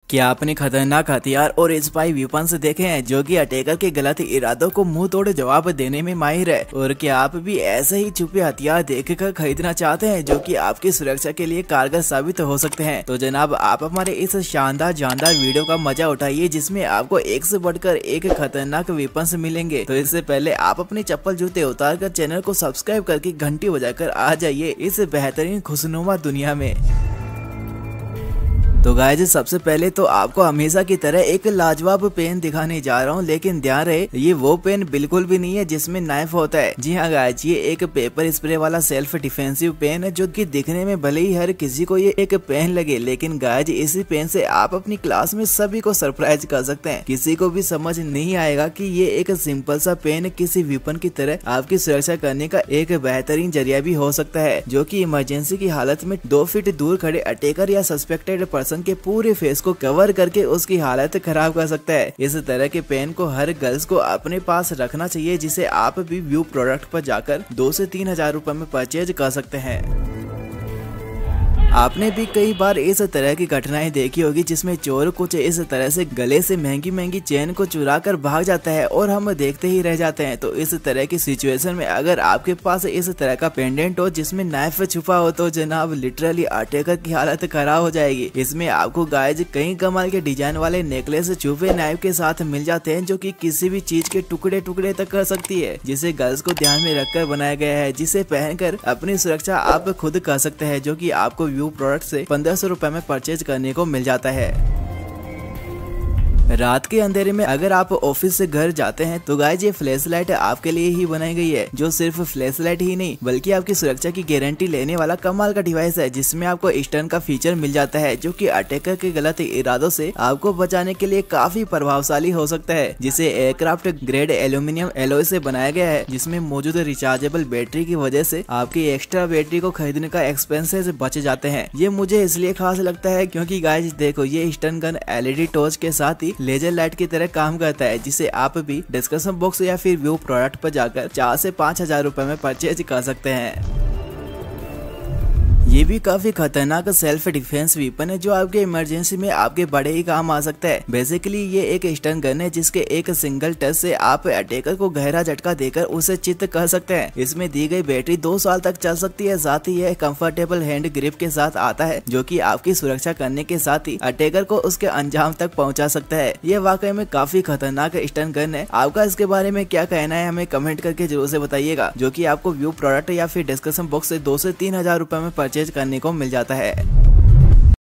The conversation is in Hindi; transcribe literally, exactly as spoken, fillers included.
क्या आपने खतरनाक हथियार और स्पाई वेपन्स देखे हैं जो कि अटैकर के गलत इरादों को मुंह तोड़ जवाब देने में माहिर है? और क्या आप भी ऐसे ही छुपे हथियार देखकर खरीदना चाहते हैं जो कि आपकी सुरक्षा के लिए कारगर साबित हो सकते हैं? तो जनाब, आप हमारे इस शानदार जानदार वीडियो का मजा उठाइए जिसमें आपको एक से बढ़कर एक खतरनाक वेपन्स मिलेंगे। तो इससे पहले आप अपने चप्पल जूते उतार कर चैनल को सब्सक्राइब करके घंटी बजाकर आ जाइए इस बेहतरीन खुशनुमा दुनिया में। तो गाइज, सबसे पहले तो आपको हमेशा की तरह एक लाजवाब पेन दिखाने जा रहा हूँ, लेकिन ध्यान रहे ये वो पेन बिल्कुल भी नहीं है जिसमें नाइफ होता है। जी हाँ गाइज, ये एक पेपर स्प्रे वाला सेल्फ डिफेंसिव पेन है जो कि दिखने में भले ही हर किसी को ये एक पेन लगे, लेकिन गाइज इसी पेन से आप अपनी क्लास में सभी को सरप्राइज कर सकते हैं। किसी को भी समझ नहीं आएगा कि ये एक सिंपल सा पेन किसी वेपन की तरह आपकी सुरक्षा करने का एक बेहतरीन जरिया भी हो सकता है, जो कि इमरजेंसी की हालत में दो फीट दूर खड़े अटैकर या सस्पेक्टेड पर्सन के पूरे फेस को कवर करके उसकी हालत खराब कर सकता है। इस तरह के पेन को हर गर्ल्स को अपने पास रखना चाहिए, जिसे आप भी व्यू प्रोडक्ट पर जाकर दो से तीन हजार रूपए में परचेज कर सकते हैं। आपने भी कई बार इस तरह की घटनाएं देखी होगी जिसमें चोर कुछ इस तरह से गले से महंगी महंगी चेन को चुरा कर भाग जाता है और हम देखते ही रह जाते हैं। तो इस तरह की सिचुएशन में अगर आपके पास इस तरह का पेंडेंट हो जिसमें नाइफ छुपा हो तो जनाब लिटरली अटैकर की हालत खराब हो जाएगी। इसमें आपको गाइज कई कमाल के डिजाइन वाले नेकलेस छुपे नाइफ के साथ मिल जाते हैं जो कि किसी भी चीज के टुकड़े टुकड़े तक कर सकती है, जिसे गर्ल्स को ध्यान में रखकर बनाया गया है, जिसे पहनकर अपनी सुरक्षा आप खुद कर सकते हैं, जो कि आपको प्रोडक्ट से पंद्रह सौ रुपए में परचेज करने को मिल जाता है। रात के अंधेरे में अगर आप ऑफिस से घर जाते हैं तो गाइज ये फ्लैश लाइट आपके लिए ही बनाई गई है, जो सिर्फ फ्लैश लाइट ही नहीं बल्कि आपकी सुरक्षा की गारंटी लेने वाला कमाल का डिवाइस है, जिसमें आपको स्टन का फीचर मिल जाता है जो कि अटैकर के गलत इरादों से आपको बचाने के लिए काफी प्रभावशाली हो सकता है, जिसे एयरक्राफ्ट ग्रेड एल्यूमिनियम एलॉय से बनाया गया है, जिसमें मौजूद रिचार्जेबल बैटरी की वजह से आपकी एक्स्ट्रा बैटरी को खरीदने का एक्सपेंसेस बच जाते हैं। ये मुझे इसलिए खास लगता है क्योंकि गाइज देखो, ये स्टन गन एलईडी टॉर्च के साथ ही लेजर लाइट की तरह काम करता है, जिसे आप भी डिस्क्रिप्शन बॉक्स या फिर व्यू प्रोडक्ट पर जाकर चार से पाँच हजार रूपए में परचेज कर सकते हैं। ये भी काफी खतरनाक सेल्फ डिफेंस वेपन है जो आपके इमरजेंसी में आपके बड़े ही काम आ सकता है। बेसिकली ये एक स्टन गन है जिसके एक सिंगल टच से आप अटैकर को गहरा झटका देकर उसे चित कर सकते हैं। इसमें दी गई बैटरी दो साल तक चल सकती है, साथ ही यह कंफर्टेबल हैंड ग्रिप के साथ आता है जो कि आपकी सुरक्षा करने के साथ ही अटैकर को उसके अंजाम तक पहुंचा सकता है। ये वाकई में काफी खतरनाक स्टन गन है। आपका इसके बारे में क्या कहना है हमें कमेंट करके जरूर से बताइएगा, जो की आपको व्यू प्रोडक्ट या फिर डिस्क्रिप्शन बॉक्स से दो से तीन हजार रूपए में परचेज करने को मिल जाता है।